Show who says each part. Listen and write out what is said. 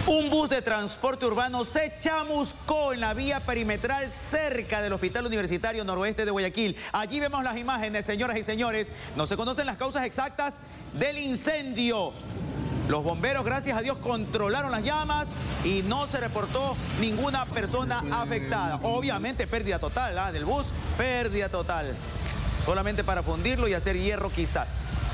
Speaker 1: Un bus de transporte urbano se chamuscó en la vía perimetral cerca del Hospital Universitario Noroeste de Guayaquil. Allí vemos las imágenes, señoras y señores. No se conocen las causas exactas del incendio. Los bomberos, gracias a Dios, controlaron las llamas y no se reportó ninguna persona afectada. Obviamente, pérdida total del bus, pérdida total. Solamente para fundirlo y hacer hierro quizás.